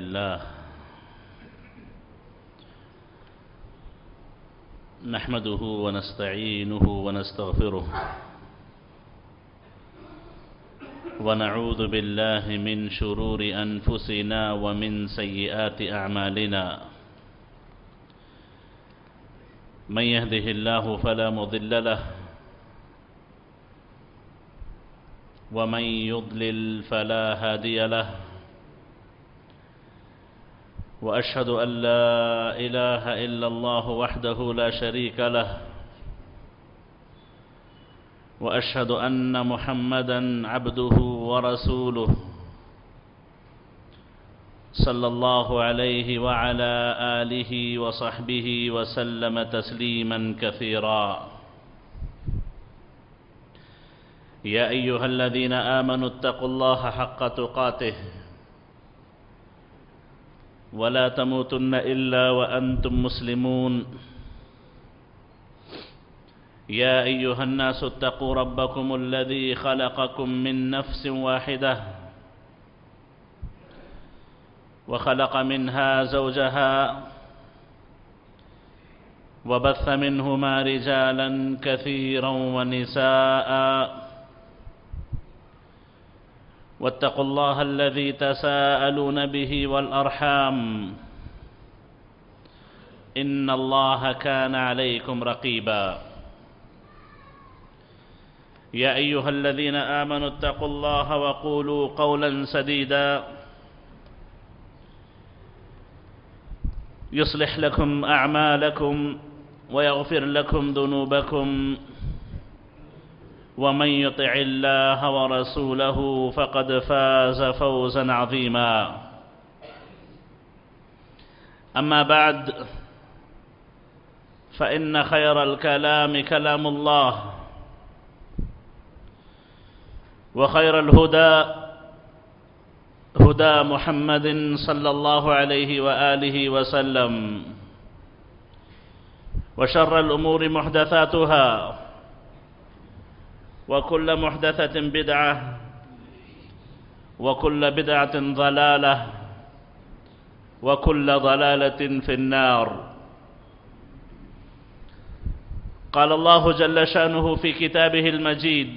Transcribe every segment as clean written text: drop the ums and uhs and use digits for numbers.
لله نحمده ونستعينه ونستغفره ونعوذ بالله من شرور أنفسنا ومن سيئات أعمالنا من يهده الله فلا مضل له ومن يضلل فلا هادي له وأشهد أن لا إله إلا الله وحده لا شريك له وأشهد أن محمدًا عبده ورسوله صلى الله عليه وعلى آله وصحبه وسلم تسليمًا كثيرًا يا أيها الذين آمنوا اتقوا الله حق تقاته ولا تموتن إلا وأنتم مسلمون يا أيها الناس اتقوا ربكم الذي خلقكم من نفس واحدة وخلق منها زوجها وبث منهما رجالا كثيرا ونساء واتقوا الله الذي تساءلون به والأرحام إن الله كان عليكم رقيبا يا أيها الذين آمنوا اتقوا الله وقولوا قولا سديدا يصلح لكم أعمالكم ويغفر لكم ذنوبكم ومن يطع الله ورسوله فقد فاز فوزا عظيما أما بعد فإن خير الكلام كلام الله وخير الهدى هدى محمد صلى الله عليه وآله وسلم وشر الأمور محدثاتها وكل محدثة بدعة وكل بدعة ضلالة وكل ضلالة في النار قال الله جل شأنه في كتابه المجيد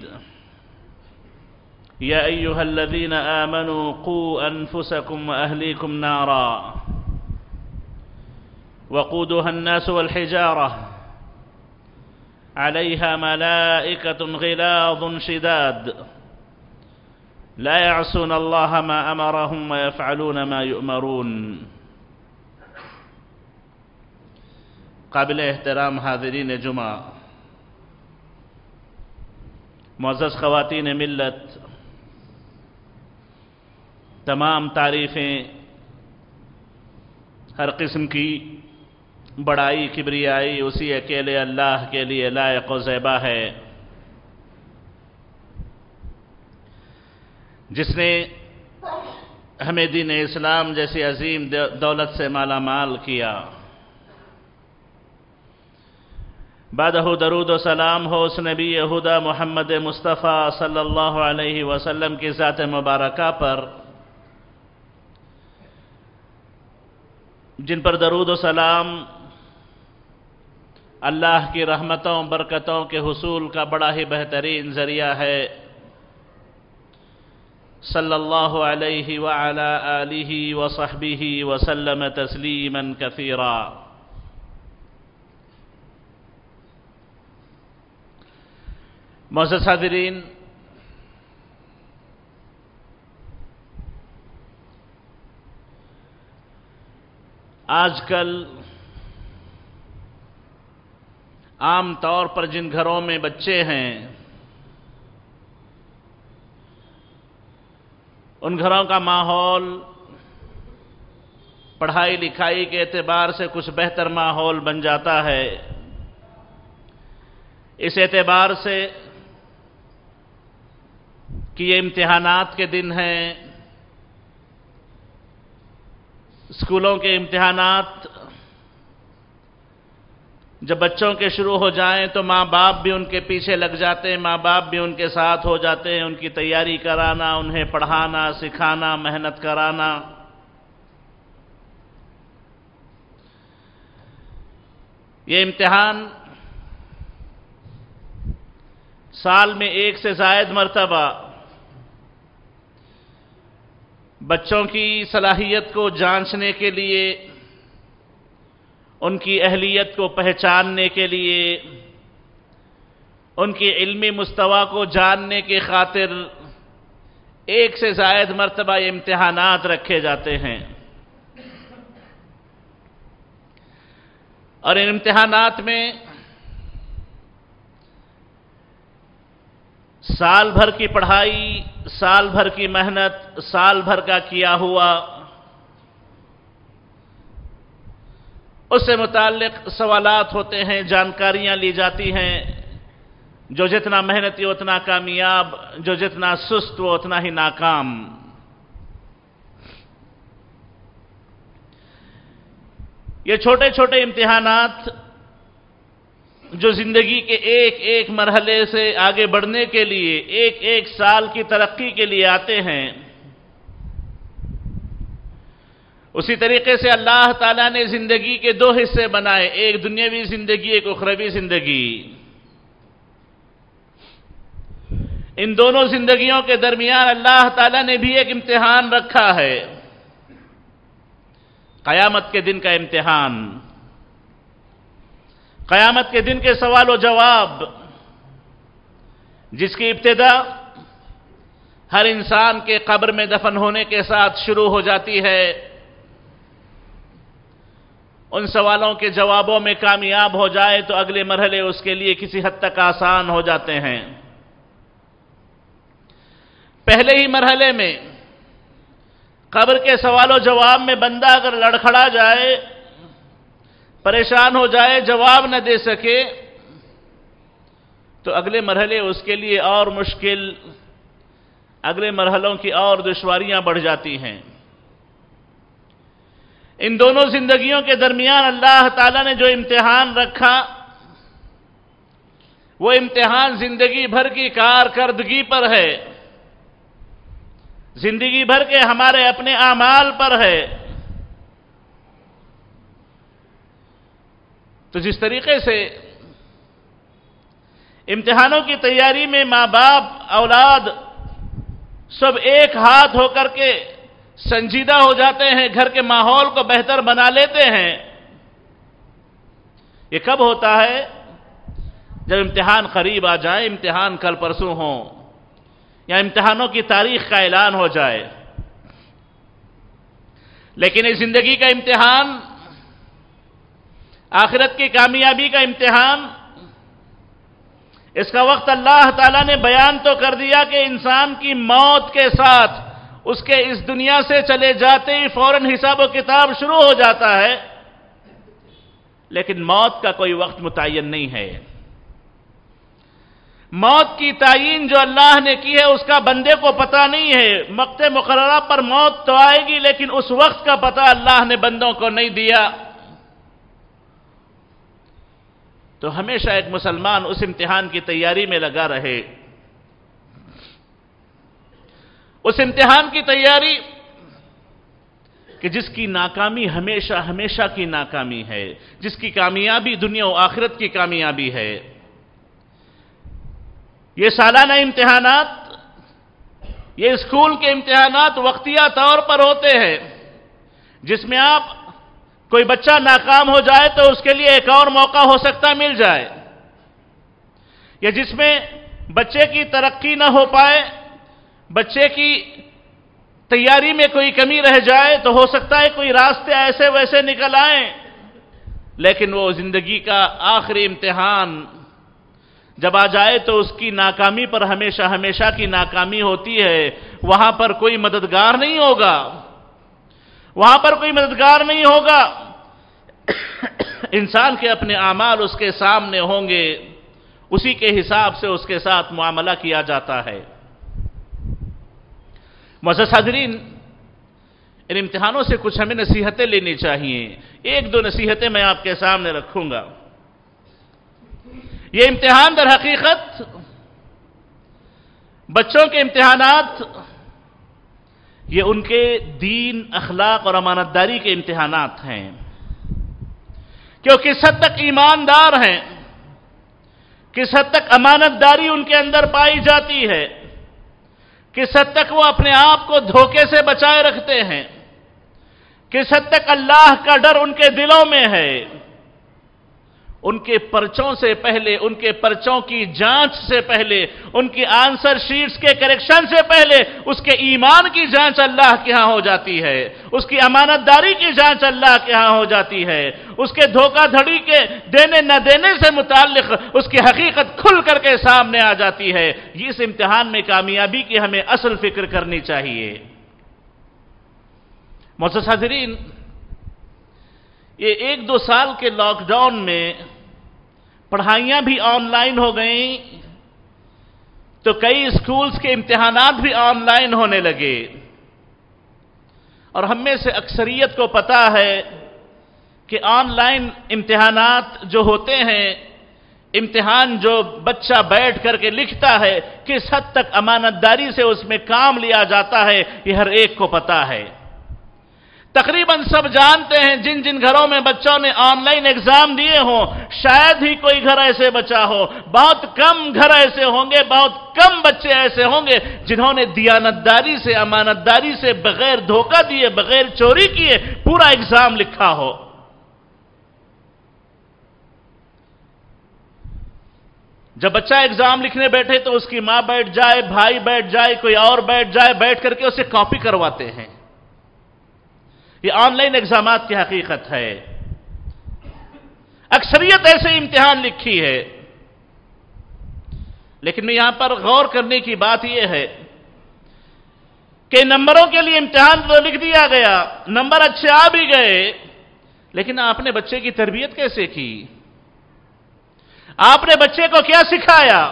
يا أيها الذين آمنوا قوا أنفسكم وأهليكم نارا وقودها الناس والحجارة عليها ملائكة غلاظ شداد لا يعصون الله ما أمرهم ويفعلون ما يؤمرون قابل احترام حاضرین جمعہ، معزز خواتین ملت، تمام تعریفیں ہر قسم کی بڑائی کبریائی اسی اکیلے اللہ کے لیے لائق و زیبا ہے، جس نے ہمیں دین اسلام جیسی عظیم دولت سے مالا مال کیا۔ بعدہ درود و سلام ہو اس نبی خدا محمد مصطفیٰ صلی اللہ علیہ وسلم کی ذات مبارکہ پر، جن پر درود و سلام اللہ کی رحمتوں برکتوں کے حصول کا بڑا ہی بہترین ذریعہ ہے، صلی اللہ علیہ وعلا آلہ وصحبہ وسلم تسلیما کثیرا۔ معزز حاضرین، آج کل عام طور پر جن گھروں میں بچے ہیں، ان گھروں کا ماحول پڑھائی لکھائی کے اعتبار سے کچھ بہتر ماحول بن جاتا ہے۔ اس اعتبار سے کہ یہ امتحانات کے دن ہیں، اسکولوں کے امتحانات جب بچوں کے شروع ہو جائیں تو ماں باپ بھی ان کے پیچھے لگ جاتے ہیں، ماں باپ بھی ان کے ساتھ ہو جاتے ہیں، ان کی تیاری کرانا، انہیں پڑھانا، سکھانا، محنت کرانا۔ یہ امتحان سال میں 1 سے زائد مرتبہ بچوں کی صلاحیت کو جانچنے کے لیے، ان کی اہلیت کو پہچاننے کے لیے، ان کی علمی مستوی کو جاننے کی خاطر 1 سے زائد مرتبہ یہ امتحانات رکھے جاتے ہیں۔ اور ان امتحانات میں سال بھر کی پڑھائی، سال بھر کی محنت، سال بھر کا کیا ہوا، اس سے متعلق سوالات ہوتے ہیں، جانکاریاں لی جاتی ہیں۔ جو جتنا محنتی اتنا کامیاب، جو جتنا سست وہ اتنا ہی ناکام۔ یہ چھوٹے چھوٹے امتحانات جو زندگی کے ایک ایک مرحلے سے آگے بڑھنے کے لیے، ایک ایک سال کی ترقی کے لیے آتے ہیں، اسی طریقے سے اللہ تعالیٰ نے زندگی کے 2 حصے بنائے، ایک دنیاوی زندگی، ایک اخروی زندگی۔ ان دونوں زندگیوں کے درمیان اللہ تعالیٰ نے بھی ایک امتحان رکھا ہے، قیامت کے دن کا امتحان، قیامت کے دن کے سوال و جواب، جس کی ابتدا ہر انسان کے قبر میں دفن ہونے کے ساتھ شروع ہو جاتی ہے۔ ان سوالوں کے جوابوں میں کامیاب ہو جائے تو اگلے مرحلے اس کے لیے کسی حد تک آسان ہو جاتے ہیں۔ پہلے ہی مرحلے میں قبر کے سوال و جواب میں بندہ اگر لڑکھڑا جائے، پریشان ہو جائے، جواب نہ دے سکے، تو اگلے مرحلے اس کے لیے اور مشکل، اگلے مرحلوں کی اور دشواریاں بڑھ جاتی ہیں۔ ان دونوں زندگیوں کے درمیان اللہ تعالیٰ نے جو امتحان رکھا، وہ امتحان زندگی بھر کی کارکردگی پر ہے، زندگی بھر کے ہمارے اپنے اعمال پر ہے۔ تو جس طریقے سے امتحانوں کی تیاری میں ماں باپ، اولاد سب ایک ہاتھ ہو کر کے سنجیدہ ہو جاتے ہیں، گھر کے ماحول کو بہتر بنا لیتے ہیں، یہ کب ہوتا ہے؟ جب امتحان قریب آ جائے، امتحان کل پرسوں ہوں، یا امتحانوں کی تاریخ کا اعلان ہو جائے۔ لیکن اس زندگی کا امتحان، آخرت کی کامیابی کا امتحان، اس کا وقت اللہ تعالیٰ نے بیان تو کر دیا کہ انسان کی موت کے ساتھ اس کے اس دنیا سے چلے جاتے ہی فوراً حساب و کتاب شروع ہو جاتا ہے، لیکن موت کا کوئی وقت متعین نہیں ہے۔ موت کی تعین جو اللہ نے کی ہے اس کا بندے کو پتہ نہیں ہے۔ وقت مقررہ پر موت تو آئے گی، لیکن اس وقت کا پتہ اللہ نے بندوں کو نہیں دیا۔ تو ہمیشہ ایک مسلمان اس امتحان کی تیاری میں لگا رہے، اس امتحان کی تیاری کہ جس کی ناکامی ہمیشہ ہمیشہ کی ناکامی ہے، جس کی کامیابی دنیا و آخرت کی کامیابی ہے۔ یہ سالانہ امتحانات، یہ اسکول کے امتحانات وقتیہ طور پر ہوتے ہیں، جس میں آپ کوئی بچہ ناکام ہو جائے تو اس کے لیے ایک اور موقع ہو سکتا مل جائے، یا جس میں بچے کی ترقی نہ ہو پائے، بچے کی تیاری میں کوئی کمی رہ جائے، تو ہو سکتا ہے کوئی راستے ایسے ویسے نکل آئیں، لیکن وہ زندگی کا آخری امتحان جب آ جائے تو اس کی ناکامی پر ہمیشہ ہمیشہ کی ناکامی ہوتی ہے۔ وہاں پر کوئی مددگار نہیں ہوگا، وہاں پر کوئی مددگار نہیں ہوگا۔ انسان کے اپنے اعمال اس کے سامنے ہوں گے، اسی کے حساب سے اس کے ساتھ معاملہ کیا جاتا ہے۔ معزز حاضرین، ان امتحانوں سے کچھ ہمیں نصیحتیں لینی چاہیے۔ 1-2 نصیحتیں میں آپ کے سامنے رکھوں گا۔ یہ امتحان در حقیقت بچوں کے امتحانات، یہ ان کے دین، اخلاق اور امانت داری کے امتحانات ہیں۔ کہ وہ کس حد تک ایماندار ہیں، کس حد تک امانت داری ان کے اندر پائی جاتی ہے، کس حد تک وہ اپنے آپ کو دھوکے سے بچائے رکھتے ہیں، کس حد تک اللہ کا ڈر ان کے دلوں میں ہے۔ ان کے پرچوں سے پہلے، ان کے پرچوں کی جانچ سے پہلے، ان کی آنسر شیٹس کے کریکشن سے پہلے اس کے ایمان کی جانچ اللہ کے ہاں ہو جاتی ہے، اس کی امانت داری کی جانچ اللہ کے ہاں ہو جاتی ہے، اس کے دھوکہ دھڑی کے دینے نہ دینے سے متعلق اس کی حقیقت کھل کر کے سامنے آ جاتی ہے۔ اس امتحان میں کامیابی کی ہمیں اصل فکر کرنی چاہیے۔ معزز حاضرین، یہ 1-2 سال کے لاک ڈاؤن میں پڑھائیاں بھی آن لائن ہو گئیں تو کئی اسکولز کے امتحانات بھی آن لائن ہونے لگے، اور ہم میں سے اکثریت کو پتا ہے کہ آن لائن امتحانات جو ہوتے ہیں، امتحان جو بچہ بیٹھ کر کے لکھتا ہے، کس حد تک امانت داری سے اس میں کام لیا جاتا ہے، یہ ہر ایک کو پتا ہے۔ تقریباً سب جانتے ہیں جن جن گھروں میں بچوں نے آن لائن ایگزام دیے ہوں، شاید ہی کوئی گھر ایسے بچا ہو، بہت کم گھر ایسے ہوں گے، بہت کم بچے ایسے ہوں گے جنہوں نے دیانتداری سے، امانت داری سے، بغیر دھوکہ دیے، بغیر چوری کیے پورا ایگزام لکھا ہو۔ جب بچہ ایگزام لکھنے بیٹھے تو اس کی ماں بیٹھ جائے، بھائی بیٹھ جائے، کوئی اور بیٹھ جائے، بیٹھ کر کے اسے کاپی کرواتے ہیں۔ یہ آن لائن ایگزامات کی حقیقت ہے۔ اکثریت ایسے امتحان لکھی ہے، لیکن میں یہاں پر غور کرنے کی بات یہ ہے کہ نمبروں کے لیے امتحان تو لکھ دیا گیا، نمبر اچھے آ بھی گئے، لیکن آپ نے بچے کی تربیت کیسے کی؟ آپ نے بچے کو کیا سکھایا؟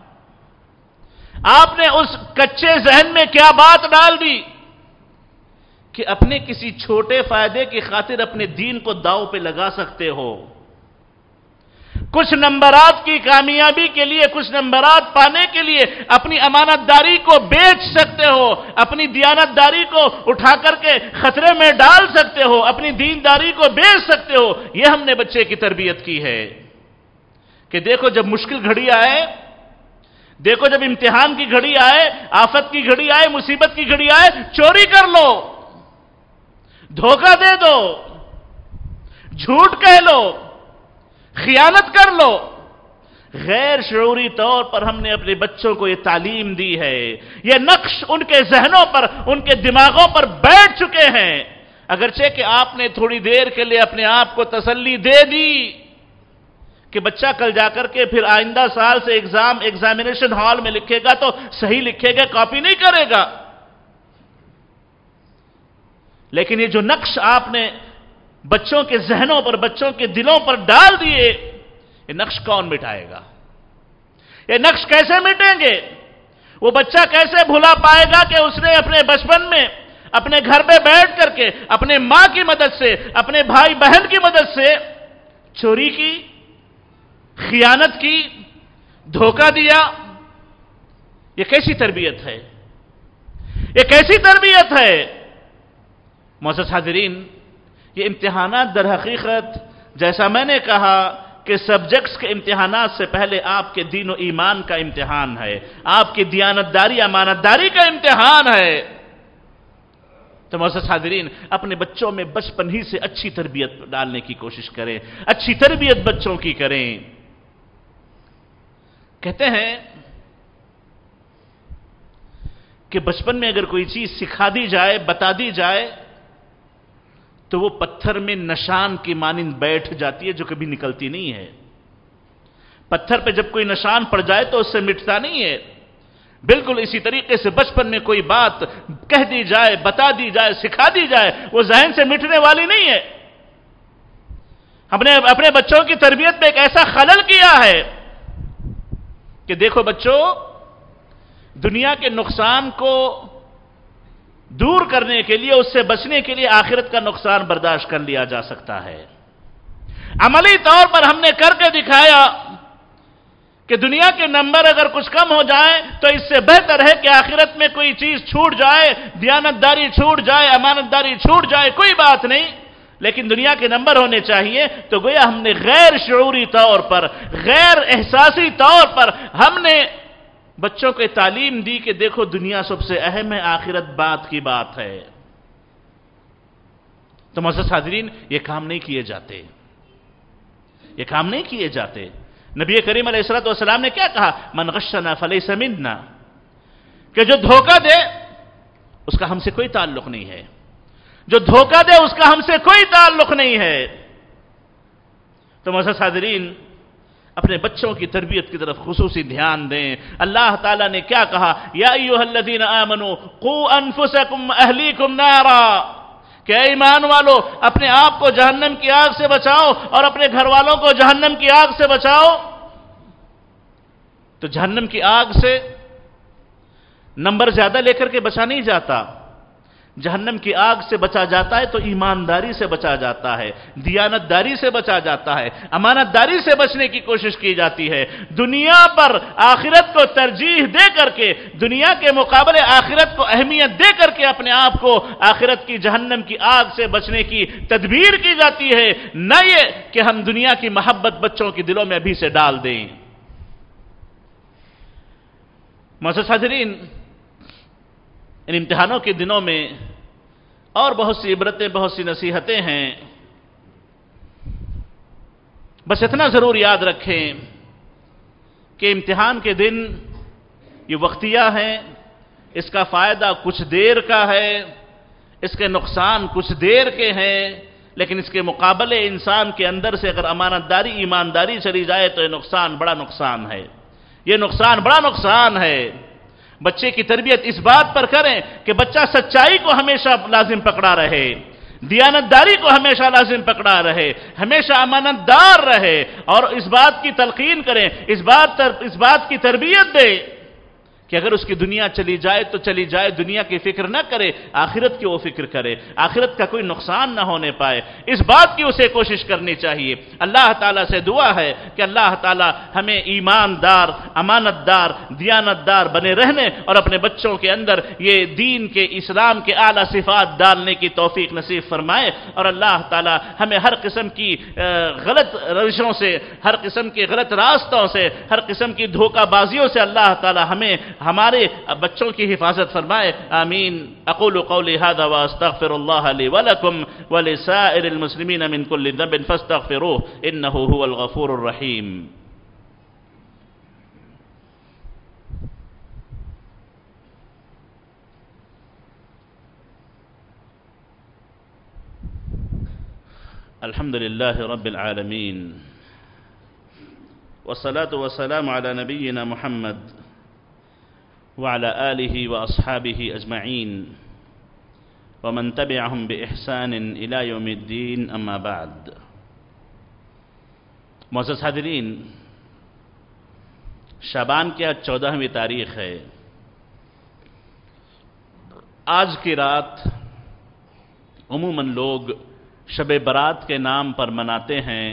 آپ نے اس کچے ذہن میں کیا بات ڈال دی کہ اپنے کسی چھوٹے فائدے کی خاطر اپنے دین کو داؤ پہ لگا سکتے ہو؟ کچھ نمبرات کی کامیابی کے لیے، کچھ نمبرات پانے کے لیے اپنی امانت داری کو بیچ سکتے ہو، اپنی دیانت داری کو اٹھا کر کے خطرے میں ڈال سکتے ہو، اپنی دینداری کو بیچ سکتے ہو۔ یہ ہم نے بچے کی تربیت کی ہے کہ دیکھو جب مشکل گھڑی آئے، دیکھو جب امتحان کی گھڑی آئے، آفت کی گھڑی آئے، مصیبت کی گھڑی آئے، چوری کر لو، دھوکہ دے دو، جھوٹ کہہ لو، خیانت کر لو۔ غیر شعوری طور پر ہم نے اپنے بچوں کو یہ تعلیم دی ہے، یہ نقش ان کے ذہنوں پر، ان کے دماغوں پر بیٹھ چکے ہیں۔ اگرچہ کہ آپ نے تھوڑی دیر کے لیے اپنے آپ کو تسلی دے دی کہ بچہ کل جا کر کے پھر آئندہ سال سے ایگزامینیشن ہال میں لکھے گا تو صحیح لکھے گا، کاپی نہیں کرے گا، لیکن یہ جو نقش آپ نے بچوں کے ذہنوں پر، بچوں کے دلوں پر ڈال دیے، یہ نقش کون مٹائے گا؟ یہ نقش کیسے مٹیں گے؟ وہ بچہ کیسے بھلا پائے گا کہ اس نے اپنے بچپن میں اپنے گھر پہ بیٹھ کر کے اپنے ماں کی مدد سے، اپنے بھائی بہن کی مدد سے چوری کی، خیانت کی، دھوکہ دیا؟ یہ کیسی تربیت ہے؟ یہ کیسی تربیت ہے؟ معزز حاضرین، یہ امتحانات در حقیقت جیسا میں نے کہا کہ سبجیکٹس کے امتحانات سے پہلے آپ کے دین و ایمان کا امتحان ہے، آپ کی دیانت داری، امانت داری کا امتحان ہے۔ تو معزز حاضرین، اپنے بچوں میں بچپن ہی سے اچھی تربیت ڈالنے کی کوشش کریں، اچھی تربیت بچوں کی کریں۔ کہتے ہیں کہ بچپن میں اگر کوئی چیز سکھا دی جائے، بتا دی جائے، تو وہ پتھر میں نشان کی مانند بیٹھ جاتی ہے، جو کبھی نکلتی نہیں ہے۔ پتھر پہ جب کوئی نشان پڑ جائے تو اس سے مٹتا نہیں ہے۔ بالکل اسی طریقے سے بچپن میں کوئی بات کہہ دی جائے، بتا دی جائے، سکھا دی جائے، وہ ذہن سے مٹنے والی نہیں ہے۔ ہم نے اپنے بچوں کی تربیت میں ایک ایسا خلل کیا ہے کہ دیکھو بچوں، دنیا کے نقصان کو دور کرنے کے لیے، اس سے بچنے کے لیے آخرت کا نقصان برداشت کر لیا جا سکتا ہے۔ عملی طور پر ہم نے کر کے دکھایا کہ دنیا کے نمبر اگر کچھ کم ہو جائیں تو اس سے بہتر ہے کہ آخرت میں کوئی چیز چھوٹ جائے، دیانت داری چھوٹ جائے، امانت داری چھوٹ جائے، کوئی بات نہیں، لیکن دنیا کے نمبر ہونے چاہیے، تو گویا ہم نے غیر شعوری طور پر، غیر احساسی طور پر ہم نے بچوں کو تعلیم دی کہ دیکھو دنیا سب سے اہم ہے، آخرت بات کی بات ہے۔ تو معزز حاضرین، یہ کام نہیں کیے جاتے، یہ کام نہیں کیے جاتے۔ نبی کریم علیہ السلام نے کیا کہا؟ من غشنا فلیس منا، کہ جو دھوکہ دے اس کا ہم سے کوئی تعلق نہیں ہے، جو دھوکہ دے اس کا ہم سے کوئی تعلق نہیں ہے۔ تو معزز حاضرین، اپنے بچوں کی تربیت کی طرف خصوصی دھیان دیں۔ اللہ تعالیٰ نے کیا کہا؟ یا ایھا الذین آمنوا قوا انفسکم اہلیکم نارا، کہ اے ایمان والو اپنے آپ کو جہنم کی آگ سے بچاؤ اور اپنے گھر والوں کو جہنم کی آگ سے بچاؤ۔ تو جہنم کی آگ سے نمبر زیادہ لے کر کے بچا نہیں جاتا، جہنم کی آگ سے بچا جاتا ہے تو ایمانداری سے بچا جاتا ہے، دیانتداری سے بچا جاتا ہے، امانت داری سے بچنے کی کوشش کی جاتی ہے۔ دنیا پر آخرت کو ترجیح دے کر کے، دنیا کے مقابلے آخرت کو اہمیت دے کر کے اپنے آپ کو آخرت کی جہنم کی آگ سے بچنے کی تدبیر کی جاتی ہے، نہ یہ کہ ہم دنیا کی محبت بچوں کے دلوں میں ابھی سے ڈال دیں۔ معزز حاضرین، ان امتحانوں کے دنوں میں اور بہت سی عبرتیں، بہت سی نصیحتیں ہیں۔ بس اتنا ضرور یاد رکھیں کہ امتحان کے دن یہ وقتیہ ہیں، اس کا فائدہ کچھ دیر کا ہے، اس کے نقصان کچھ دیر کے ہیں، لیکن اس کے مقابلے انسان کے اندر سے اگر امانت داری، ایمانداری چلی جائے تو یہ نقصان بڑا نقصان ہے، یہ نقصان بڑا نقصان ہے۔ بچے کی تربیت اس بات پر کریں کہ بچہ سچائی کو ہمیشہ لازم پکڑا رہے، دیانتداری کو ہمیشہ لازم پکڑا رہے، ہمیشہ امانت دار رہے، اور اس بات کی تلقین کریں، اس بات کی تربیت دے کہ اگر اس کی دنیا چلی جائے تو چلی جائے، دنیا کی فکر نہ کرے، آخرت کی وہ فکر کرے، آخرت کا کوئی نقصان نہ ہونے پائے، اس بات کی اسے کوشش کرنی چاہیے۔ اللہ تعالیٰ سے دعا ہے کہ اللہ تعالیٰ ہمیں ایماندار، امانت دار، دیانتدار بنے رہنے اور اپنے بچوں کے اندر یہ دین کے، اسلام کے اعلیٰ صفات ڈالنے کی توفیق نصیب فرمائے، اور اللہ تعالیٰ ہمیں ہر قسم کی غلط روشوں سے، ہر قسم کے غلط راستوں سے، ہر قسم کی دھوکہ بازیوں سے اللہ تعالیٰ ہمیں، ہمارے بچوں کی حفاظت فرمائے۔ آمین۔ اقول قولی ھذا واستغفر اللہ لی ولکم ولسائر المسلمین من کل ذنب فاستغفروہ انہ هو الغفور الرحیم۔ الحمد للہ رب العالمین والصلاة والسلام على نبینا محمد وعلى آله وأصحابه أجمعين ومن تبعهم بإحسان إلى يوم الدين أما بعد۔ معزز حاضرین، شعبان کی آج 14ویں تاریخ ہے۔ آج کی رات عموماً لوگ شب برات کے نام پر مناتے ہیں،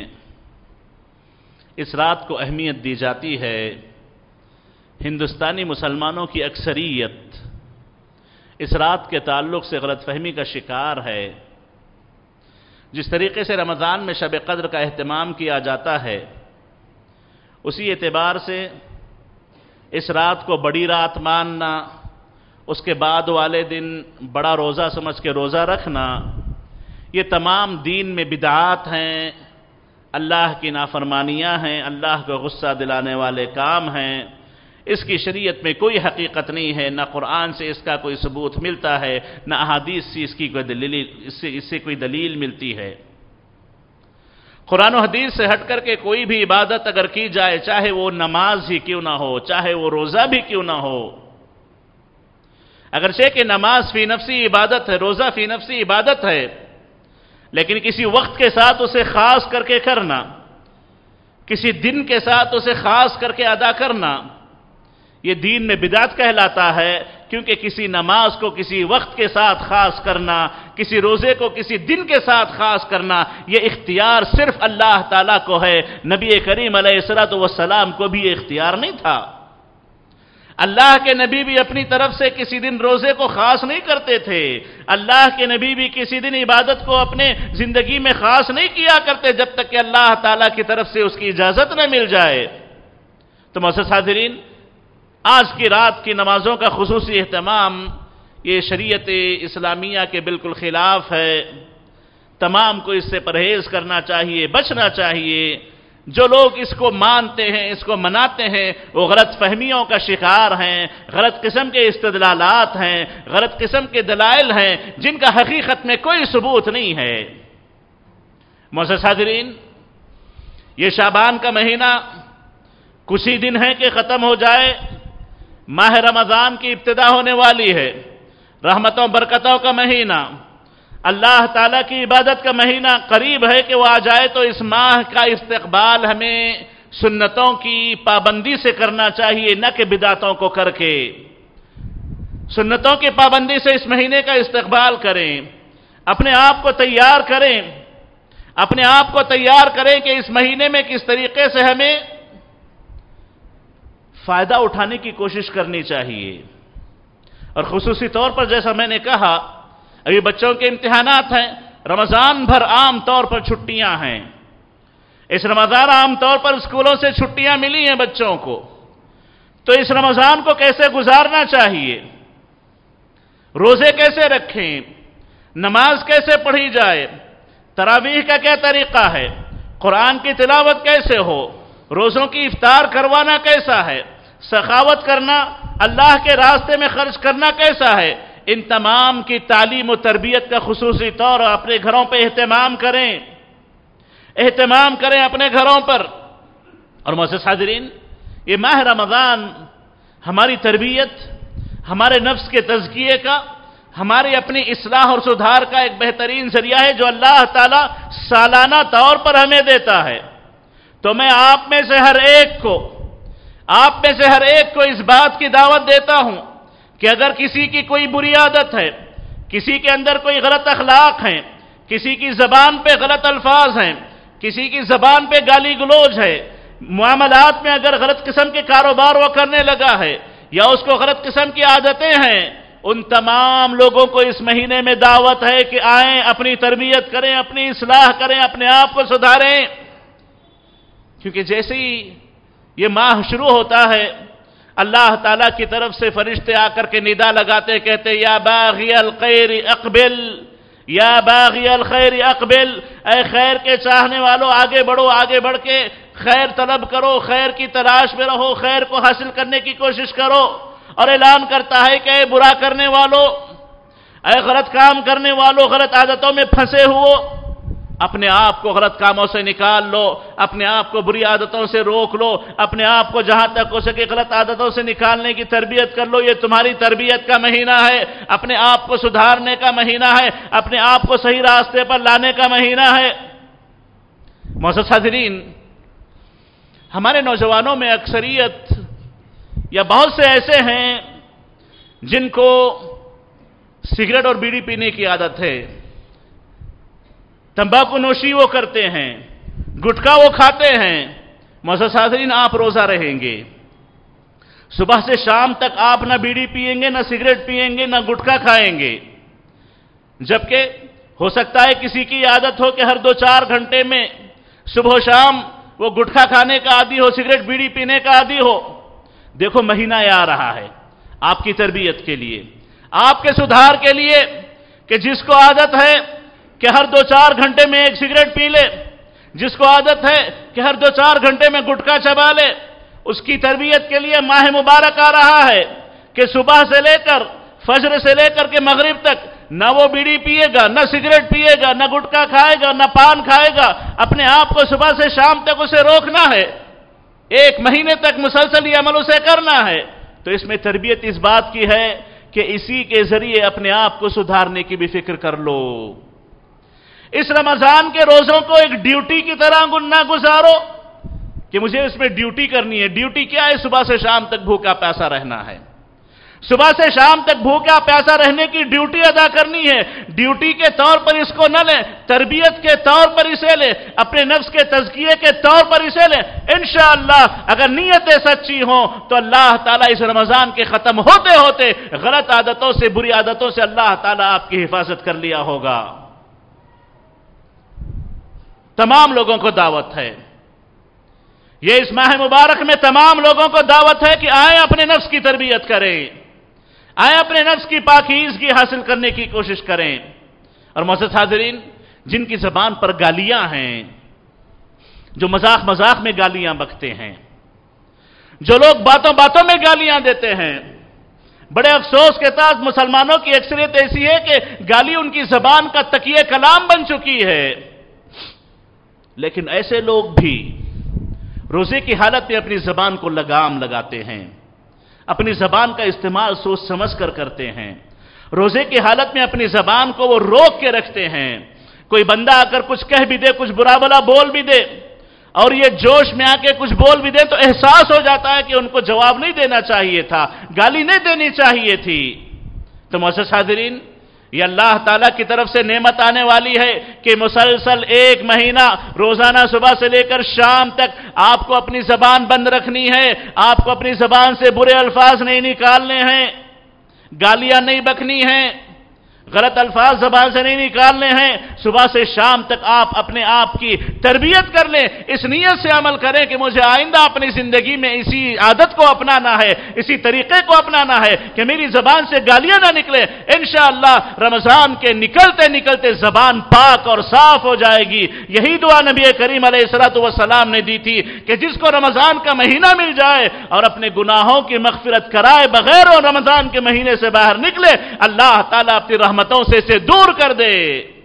اس رات کو اہمیت دی جاتی ہے۔ ہندوستانی مسلمانوں کی اکثریت اس رات کے تعلق سے غلط فہمی کا شکار ہے۔ جس طریقے سے رمضان میں شب قدر کا اہتمام کیا جاتا ہے، اسی اعتبار سے اس رات کو بڑی رات ماننا، اس کے بعد والے دن بڑا روزہ سمجھ کے روزہ رکھنا، یہ تمام دین میں بدعات ہیں، اللہ کی نافرمانیاں ہیں، اللہ کو غصہ دلانے والے کام ہیں۔ اس کی شریعت میں کوئی حقیقت نہیں ہے، نہ قرآن سے اس کا کوئی ثبوت ملتا ہے، نہ احادیث سے اس کی کوئی دلیل، اس سے کوئی دلیل ملتی ہے۔ قرآن و حدیث سے ہٹ کر کے کوئی بھی عبادت اگر کی جائے، چاہے وہ نماز ہی کیوں نہ ہو، چاہے وہ روزہ بھی کیوں نہ ہو، اگرچہ کہ نماز فی نفسی عبادت ہے، روزہ فی نفسی عبادت ہے، لیکن کسی وقت کے ساتھ اسے خاص کر کے کرنا، کسی دن کے ساتھ اسے خاص کر کے ادا کرنا، یہ دین میں بدعت کہلاتا ہے، کیونکہ کسی نماز کو کسی وقت کے ساتھ خاص کرنا، کسی روزے کو کسی دن کے ساتھ خاص کرنا، یہ اختیار صرف اللہ تعالیٰ کو ہے، نبی کریم علیہ السلام کو بھی یہ اختیار نہیں تھا۔ اللہ کے نبی بھی اپنی طرف سے کسی دن روزے کو خاص نہیں کرتے تھے، اللہ کے نبی بھی کسی دن عبادت کو اپنے زندگی میں خاص نہیں کیا کرتے جب تک کہ اللہ تعالیٰ کی طرف سے اس کی اجازت نہ مل جائے۔ تو معزز حاضرین، آج کی رات کی نمازوں کا خصوصی اہتمام یہ شریعت اسلامیہ کے بالکل خلاف ہے۔ تمام کو اس سے پرہیز کرنا چاہیے، بچنا چاہیے۔ جو لوگ اس کو مانتے ہیں، اس کو مناتے ہیں، وہ غلط فہمیوں کا شکار ہیں، غلط قسم کے استدلالات ہیں، غلط قسم کے دلائل ہیں جن کا حقیقت میں کوئی ثبوت نہیں ہے۔ معزز حاضرین، یہ شعبان کا مہینہ کچھ ہی دن ہے کہ ختم ہو جائے، ماہ رمضان کی ابتدا ہونے والی ہے، رحمتوں برکتوں کا مہینہ، اللہ تعالیٰ کی عبادت کا مہینہ قریب ہے کہ وہ آ جائے۔ تو اس ماہ کا استقبال ہمیں سنتوں کی پابندی سے کرنا چاہیے، نہ کہ بدعتوں کو کر کے۔ سنتوں کی پابندی سے اس مہینے کا استقبال کریں، اپنے آپ کو تیار کریں، اپنے آپ کو تیار کریں کہ اس مہینے میں کس طریقے سے ہمیں فائدہ اٹھانے کی کوشش کرنی چاہیے۔ اور خصوصی طور پر جیسا میں نے کہا، ابھی بچوں کے امتحانات ہیں، رمضان بھر عام طور پر چھٹیاں ہیں۔ اس رمضان عام طور پر اسکولوں سے چھٹیاں ملی ہیں بچوں کو، تو اس رمضان کو کیسے گزارنا چاہیے، روزے کیسے رکھیں، نماز کیسے پڑھی جائے، تراویح کا کیا طریقہ ہے، قرآن کی تلاوت کیسے ہو، روزوں کی افطار کروانا کیسا ہے، سخاوت کرنا، اللہ کے راستے میں خرچ کرنا کیسا ہے، ان تمام کی تعلیم و تربیت کا خصوصی طور اپنے گھروں پہ اہتمام کریں اپنے گھروں پر۔ اور معزز حاضرین، یہ ماہ رمضان ہماری تربیت، ہمارے نفس کے تزکیے کا، ہماری اپنی اصلاح اور سدھار کا ایک بہترین ذریعہ ہے جو اللہ تعالیٰ سالانہ طور پر ہمیں دیتا ہے۔ تو میں آپ میں سے ہر ایک کو اس بات کی دعوت دیتا ہوں کہ اگر کسی کی کوئی بری عادت ہے، کسی کے اندر کوئی غلط اخلاق ہیں، کسی کی زبان پہ غلط الفاظ ہیں، کسی کی زبان پہ گالی گلوچ ہے، معاملات میں اگر غلط قسم کے کاروبار وہ کرنے لگا ہے یا اس کو غلط قسم کی عادتیں ہیں، ان تمام لوگوں کو اس مہینے میں دعوت ہے کہ آئیں، اپنی تربیت کریں، اپنی اصلاح کریں، اپنے آپ کو سدھاریں۔ کیونکہ جیسے ہی یہ ماہ شروع ہوتا ہے، اللہ تعالیٰ کی طرف سے فرشتے آ کر کے ندا لگاتے، کہتے یا باغی الخیر اقبل، یا باغی الخیر اقبل، اے خیر کے چاہنے والوں آگے بڑھو، آگے بڑھ کے خیر طلب کرو، خیر کی تلاش میں رہو، خیر کو حاصل کرنے کی کوشش کرو۔ اور اعلان کرتا ہے کہ اے برا کرنے والوں، اے غلط کام کرنے والوں، غلط عادتوں میں پھنسے ہو، اپنے آپ کو غلط کاموں سے نکال لو، اپنے آپ کو بری عادتوں سے روک لو، اپنے آپ کو جہاں تک ہو سکے غلط عادتوں سے نکالنے کی تربیت کر لو۔ یہ تمہاری تربیت کا مہینہ ہے، اپنے آپ کو سدھارنے کا مہینہ ہے، اپنے آپ کو صحیح راستے پر لانے کا مہینہ ہے۔ معزز حاضرین، ہمارے نوجوانوں میں اکثریت یا بہت سے ایسے ہیں جن کو سگریٹ اور بیڑی پینے کی عادت ہے، تمباکو نوشی وہ کرتے ہیں، گٹکا وہ کھاتے ہیں۔ معزز حاضرین، آپ روزہ رہیں گے، صبح سے شام تک آپ نہ بیڑی پیئیں گے، نہ سگریٹ پیئیں گے، نہ گٹکا کھائیں گے، جبکہ ہو سکتا ہے کسی کی عادت ہو کہ ہر 2-4 گھنٹے میں صبح و شام وہ گٹکا کھانے کا عادی ہو، سگریٹ بیڑی پینے کا عادی ہو۔ دیکھو مہینہ یہ آ رہا ہے آپ کی تربیت کے لیے، آپ کے سدھار کے لیے، کہ جس کو عادت ہے کہ ہر 2-4 گھنٹے میں ایک سگریٹ پی لے، جس کو عادت ہے کہ ہر 2-4 گھنٹے میں گٹکا چبا لے، اس کی تربیت کے لیے ماہ مبارک آ رہا ہے کہ صبح سے لے کر فجر سے لے کر کے مغرب تک نہ وہ بیڑی پیے گا، نہ سگریٹ پیے گا، نہ گٹکا کھائے گا، نہ پان کھائے گا، اپنے آپ کو صبح سے شام تک اسے روکنا ہے، 1 مہینے تک مسلسل یہ عمل اسے کرنا ہے۔ تو اس میں تربیت اس بات کی ہے کہ اسی کے ذریعے اپنے آپ کو سدھارنے کی بھی فکر کر لو۔ اس رمضان کے روزوں کو ایک ڈیوٹی کی طرح نہ گزارو کہ مجھے اس میں ڈیوٹی کرنی ہے۔ ڈیوٹی کیا ہے؟ صبح سے شام تک بھوکا پیاسا رہنا ہے، صبح سے شام تک بھوکا پیاسا رہنے کی ڈیوٹی ادا کرنی ہے، ڈیوٹی کے طور پر اس کو نہ لیں، تربیت کے طور پر اسے لیں، اپنے نفس کے تزکیے کے طور پر اسے لیں۔ انشاءاللہ اگر نیتیں سچی ہوں تو اللہ تعالیٰ اس رمضان کے ختم ہوتے ہوتے غلط عادتوں سے، بری عادتوں سے اللہ تعالیٰ آپ کی حفاظت کر لیا ہوگا۔ تمام لوگوں کو دعوت ہے، یہ اس ماہ مبارک میں تمام لوگوں کو دعوت ہے کہ آئیں اپنے نفس کی تربیت کریں، آئیں اپنے نفس کی پاکیزگی حاصل کرنے کی کوشش کریں۔ اور معزز حاضرین، جن کی زبان پر گالیاں ہیں، جو مذاق مذاق میں گالیاں بکتے ہیں، جو لوگ باتوں باتوں میں گالیاں دیتے ہیں، بڑے افسوس کے ساتھ مسلمانوں کی اکثریت ایسی ہے کہ گالی ان کی زبان کا تکیہ کلام بن چکی ہے۔ لیکن ایسے لوگ بھی روزے کی حالت میں اپنی زبان کو لگام لگاتے ہیں، اپنی زبان کا استعمال سوچ سمجھ کر کرتے ہیں، روزے کی حالت میں اپنی زبان کو وہ روک کے رکھتے ہیں۔ کوئی بندہ اگر کچھ کہہ بھی دے، کچھ برا بلا بول بھی دے، اور یہ جوش میں آ کے کچھ بول بھی دے تو احساس ہو جاتا ہے کہ ان کو جواب نہیں دینا چاہیے تھا، گالی نہیں دینی چاہیے تھی۔ تو معزز حاضرین، یہ اللہ تعالیٰ کی طرف سے نعمت آنے والی ہے کہ مسلسل 1 مہینہ روزانہ صبح سے لے کر شام تک آپ کو اپنی زبان بند رکھنی ہے، آپ کو اپنی زبان سے برے الفاظ نہیں نکالنے ہیں، گالیاں نہیں بکنی ہیں، غلط الفاظ زبان سے نہیں نکالنے ہیں۔ صبح سے شام تک آپ اپنے آپ کی تربیت کر لیں، اس نیت سے عمل کریں کہ مجھے آئندہ اپنی زندگی میں اسی عادت کو اپنانا ہے، اسی طریقے کو اپنانا ہے کہ میری زبان سے گالیاں نہ نکلیں۔ انشاءاللہ رمضان کے نکلتے نکلتے زبان پاک اور صاف ہو جائے گی۔ یہی دعا نبی کریم علیہ السلام نے دی تھی کہ جس کو رمضان کا مہینہ مل جائے اور اپنے گناہوں کی مغفرت کرائے بغیر اور رمضان کے مہینے سے باہر نکلے، اللہ تعالیٰ اپنی رحمتوں سے اسے دور کر دے۔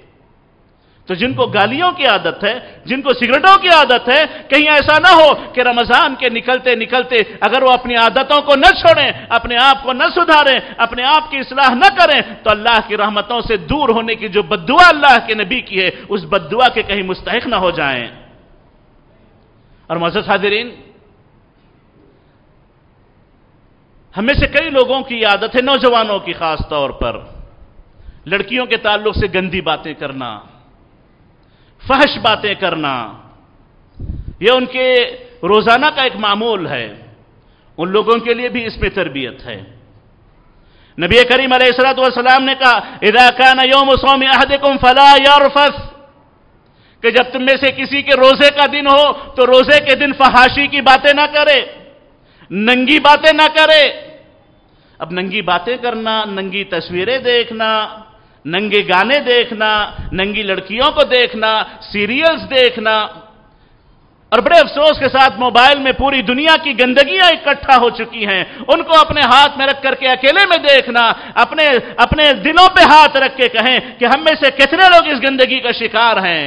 تو جن کو گالیوں کی عادت ہے، جن کو سگریٹوں کی عادت ہے، کہیں ایسا نہ ہو کہ رمضان کے نکلتے نکلتے اگر وہ اپنی عادتوں کو نہ چھوڑیں، اپنے آپ کو نہ سدھاریں، اپنے آپ کی اصلاح نہ کریں، تو اللہ کی رحمتوں سے دور ہونے کی جو بددعا اللہ کے نبی کی ہے، اس بددعا کے کہیں مستحق نہ ہو جائیں۔ اور معزز حاضرین، ہم میں سے کئی لوگوں کی عادت ہے، نوجوانوں کی خاص طور پر، لڑکیوں کے تعلق سے گندی باتیں کرنا، فحش باتیں کرنا، یہ ان کے روزانہ کا ایک معمول ہے۔ ان لوگوں کے لیے بھی اس میں تربیت ہے۔ نبی کریم علیہ السلام نے کہا اذا كان يوم صوم احدكم فلا يرفث، کہ جب تم میں سے کسی کے روزے کا دن ہو تو روزے کے دن فحاشی کی باتیں نہ کرے، ننگی باتیں نہ کرے۔ اب ننگی باتیں کرنا، ننگی تصویریں دیکھنا، ننگے گانے دیکھنا، ننگی لڑکیوں کو دیکھنا، سیریلز دیکھنا، اور بڑے افسوس کے ساتھ موبائل میں پوری دنیا کی گندگیاں اکٹھا ہو چکی ہیں، ان کو اپنے ہاتھ میں رکھ کر کے اکیلے میں دیکھنا، اپنے دلوں پہ ہاتھ رکھ کے کہیں کہ ہم میں سے کتنے لوگ اس گندگی کا شکار ہیں۔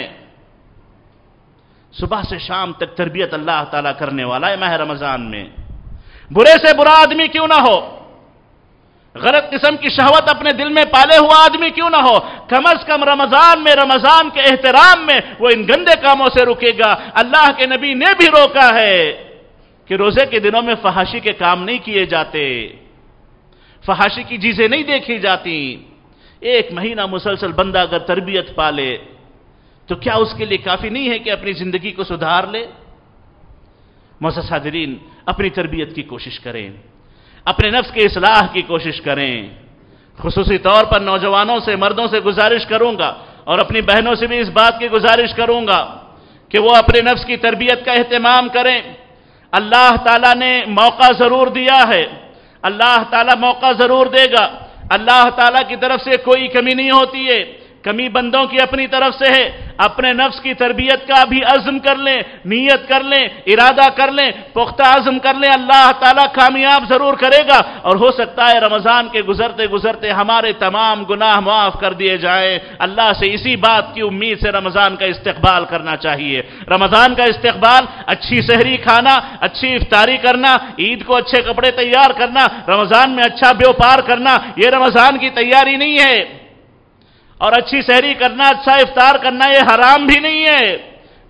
صبح سے شام تک تربیت اللہ تعالیٰ کرنے والا ہے ماہ رمضان میں۔ برے سے برا آدمی کیوں نہ ہو، غلط قسم کی شہوت اپنے دل میں پالے ہوا آدمی کیوں نہ ہو، کم از کم رمضان میں، رمضان کے احترام میں وہ ان گندے کاموں سے رکے گا۔ اللہ کے نبی نے بھی روکا ہے کہ روزے کے دنوں میں فحاشی کے کام نہیں کیے جاتے، فحاشی کی چیزیں نہیں دیکھی جاتی۔ 1 مہینہ مسلسل بندہ اگر تربیت پالے تو کیا اس کے لیے کافی نہیں ہے کہ اپنی زندگی کو سدھار لے؟ معزز حاضرین، اپنی تربیت کی کوشش کریں، اپنے نفس کی اصلاح کی کوشش کریں۔ خصوصی طور پر نوجوانوں سے، مردوں سے گزارش کروں گا، اور اپنی بہنوں سے بھی اس بات کی گزارش کروں گا کہ وہ اپنے نفس کی تربیت کا اہتمام کریں۔ اللہ تعالیٰ نے موقع ضرور دیا ہے، اللہ تعالیٰ موقع ضرور دے گا، اللہ تعالیٰ کی طرف سے کوئی کمی نہیں ہوتی ہے، کمی بندوں کی اپنی طرف سے ہے۔ اپنے نفس کی تربیت کا بھی عزم کر لیں، نیت کر لیں، ارادہ کر لیں، پختہ عزم کر لیں، اللہ تعالیٰ کامیاب ضرور کرے گا، اور ہو سکتا ہے رمضان کے گزرتے گزرتے ہمارے تمام گناہ معاف کر دیے جائیں۔ اللہ سے اسی بات کی امید سے رمضان کا استقبال کرنا چاہیے۔ رمضان کا استقبال اچھی سحری کھانا، اچھی افطاری کرنا، عید کو اچھے کپڑے تیار کرنا، رمضان میں اچھا بیوپار کرنا، یہ رمضان کی تیاری نہیں ہے۔ اور اچھی سحری کرنا، اچھا افطار کرنا یہ حرام بھی نہیں ہے،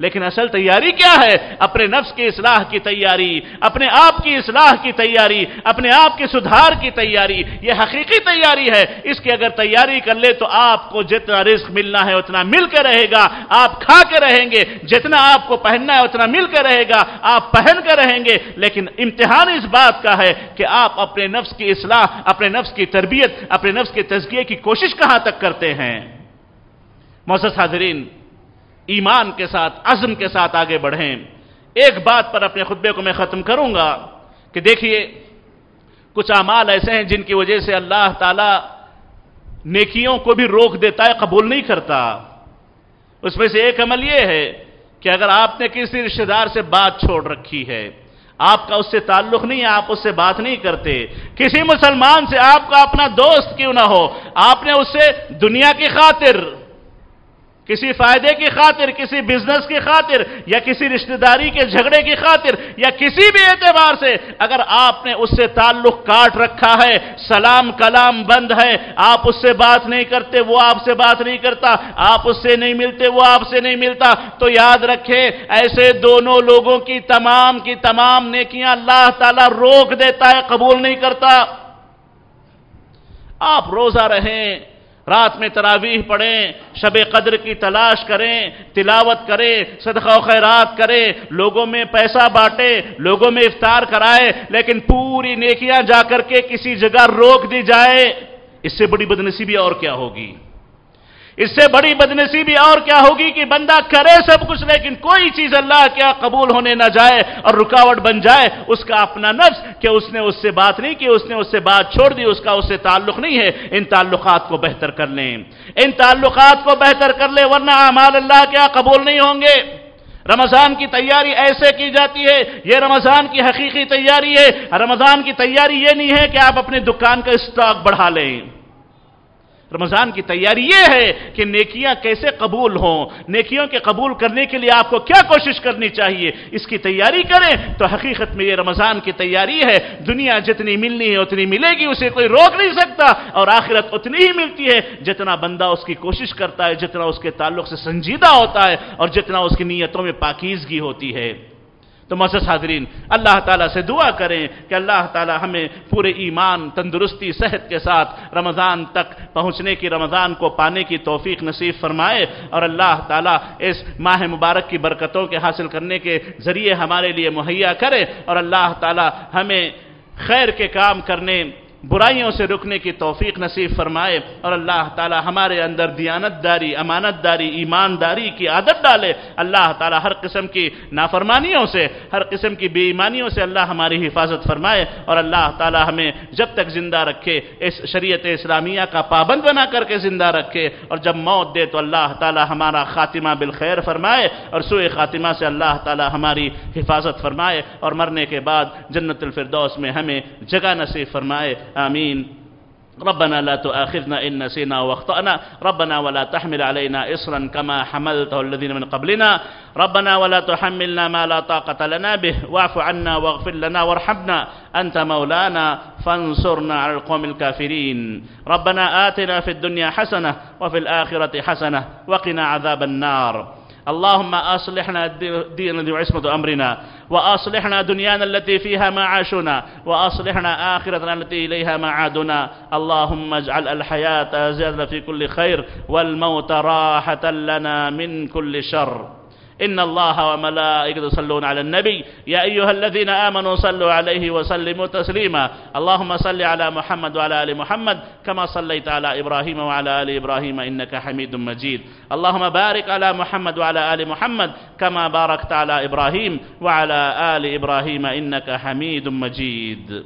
لیکن اصل تیاری کیا ہے؟ اپنے نفس کی اصلاح کی تیاری، اپنے آپ کی اصلاح کی تیاری، اپنے آپ کے سدھار کی تیاری، یہ حقیقی تیاری ہے۔ اس کی اگر تیاری کر لے تو آپ کو جتنا رزق ملنا ہے اتنا مل کے رہے گا، آپ کھا کے رہیں گے، جتنا آپ کو پہننا ہے اتنا مل کے رہے گا، آپ پہن کے رہیں گے۔ لیکن امتحان اس بات کا ہے کہ آپ اپنے نفس کی اصلاح، اپنے نفس کی تربیت، اپنے نفس کے تزکیے کی کوشش کہاں تک کرتے ہیں۔ معزز حاضرین، ایمان کے ساتھ، عزم کے ساتھ آگے بڑھیں۔ ایک بات پر اپنے خطبے کو میں ختم کروں گا کہ دیکھیے، کچھ اعمال ایسے ہیں جن کی وجہ سے اللہ تعالیٰ نیکیوں کو بھی روک دیتا ہے، قبول نہیں کرتا۔ اس میں سے ایک عمل یہ ہے کہ اگر آپ نے کسی رشتہ دار سے بات چھوڑ رکھی ہے، آپ کا اس سے تعلق نہیں ہے، آپ اس سے بات نہیں کرتے، کسی مسلمان سے آپ کا اپنا دوست کیوں نہ ہو، آپ نے اس سے دنیا کی خاطر، کسی فائدے کی خاطر، کسی بزنس کی خاطر، یا کسی رشتہ داری کے جھگڑے کی خاطر، یا کسی بھی اعتبار سے اگر آپ نے اس سے تعلق کاٹ رکھا ہے، سلام کلام بند ہے، آپ اس سے بات نہیں کرتے، وہ آپ سے بات نہیں کرتا، آپ اس سے نہیں ملتے، وہ آپ سے نہیں ملتا، تو یاد رکھیں ایسے دونوں لوگوں کی تمام نیکیاں اللہ تعالیٰ روک دیتا ہے، قبول نہیں کرتا۔ آپ روزہ رہیں، رات میں تراویح پڑھیں، شب قدر کی تلاش کریں، تلاوت کریں، صدقہ و خیرات کریں، لوگوں میں پیسہ بانٹیں، لوگوں میں افطار کرائے، لیکن پوری نیکیاں جا کر کے کسی جگہ روک دی جائے، اس سے بڑی بدنصیبی اور کیا ہوگی؟ اس سے بڑی بدنصیبی اور کیا ہوگی کہ بندہ کرے سب کچھ لیکن کوئی چیز اللہ کیا قبول ہونے نہ جائے اور رکاوٹ بن جائے اس کا اپنا نفس کہ اس نے اس سے بات نہیں کی، اس نے اس سے بات چھوڑ دی، اس کا اس سے تعلق نہیں ہے۔ ان تعلقات کو بہتر کر لیں، ان تعلقات کو بہتر کر لیں، ورنہ اعمال اللہ کیا قبول نہیں ہوں گے۔ رمضان کی تیاری ایسے کی جاتی ہے، یہ رمضان کی حقیقی تیاری ہے۔ رمضان کی تیاری یہ نہیں ہے کہ آپ اپنے دکان کا اسٹاک بڑھا لیں۔ رمضان کی تیاری یہ ہے کہ نیکیاں کیسے قبول ہوں، نیکیوں کے قبول کرنے کے لیے آپ کو کیا کوشش کرنی چاہیے، اس کی تیاری کریں تو حقیقت میں یہ رمضان کی تیاری ہے۔ دنیا جتنی ملنی ہے اتنی ملے گی، اسے کوئی روک نہیں سکتا، اور آخرت اتنی ہی ملتی ہے جتنا بندہ اس کی کوشش کرتا ہے، جتنا اس کے تعلق سے سنجیدہ ہوتا ہے اور جتنا اس کی نیتوں میں پاکیزگی ہوتی ہے۔ تو معزز حاضرین، اللہ تعالیٰ سے دعا کریں کہ اللہ تعالیٰ ہمیں پورے ایمان، تندرستی، صحت کے ساتھ رمضان تک پہنچنے کی، رمضان کو پانے کی توفیق نصیب فرمائے، اور اللہ تعالیٰ اس ماہ مبارک کی برکتوں کے حاصل کرنے کے ذریعے ہمارے لیے مہیا کرے، اور اللہ تعالیٰ ہمیں خیر کے کام کرنے، برائیوں سے رکنے کی توفیق نصیب فرمائے، اور اللہ تعالی ہمارے اندر دیانت داری، امانت داری، ایمانداری کی عادت ڈالے۔ اللہ تعالی ہر قسم کی نافرمانیوں سے، ہر قسم کی بے ایمانیوں سے اللہ ہماری حفاظت فرمائے، اور اللہ تعالی ہمیں جب تک زندہ رکھے اس شریعت اسلامیہ کا پابند بنا کر کے زندہ رکھے، اور جب موت دے تو اللہ تعالی ہمارا خاتمہ بالخیر فرمائے، اور سوء خاتمہ سے اللہ تعالی ہماری حفاظت فرمائے، اور مرنے کے بعد جنت الفردوس میں ہمیں جگہ نصیب فرمائے۔ آمین۔ ربنا لا تؤاخذنا إن نسينا واخطأنا ربنا ولا تحمل علينا إصرا كما حملته الذين من قبلنا ربنا ولا تحملنا ما لا طاقة لنا به واعف عنا واغفر لنا وارحمنا أنت مولانا فانصرنا على القوم الكافرين ربنا آتنا في الدنيا حسنة وفي الآخرة حسنة وقنا عذاب النار اللهم أصلحنا ديننا وعصمة أمرنا وأصلحنا دنيانا التي فيها معاشنا وأصلحنا آخرتنا التي إليها معادنا اللهم اجعل الحياة زيادة في كل خير والموت راحة لنا من كل شر إن الله وملائكته يصلون على النبي يا أيها الذين آمنوا صلوا عليه وسلموا تسليما اللهم صل على محمد وعلى آل محمد كما صليت على إبراهيم وعلى آل إبراهيم إنك حميد مجيد اللهم بارك على محمد وعلى آل محمد كما باركت على إبراهيم وعلى آل إبراهيم إنك حميد مجيد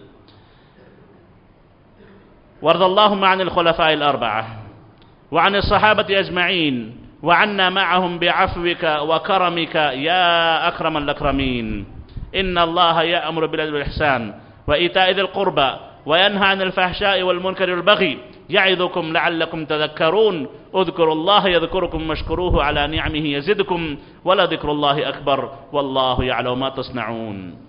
وارض اللهم عن الخلفاء الأربعة وعن الصحابة أجمعين وعنا معهم بعفوك وكرمك يا أكرم الأكرمين إن الله يأمر بالعدل والإحسان وإيتاء ذي القربى وينهى عن الفحشاء والمنكر والبغي يعظكم لعلكم تذكرون اذكروا الله يذكركم واشكروه على نعمه يزدكم ولذكر الله أكبر والله يعلم ما تصنعون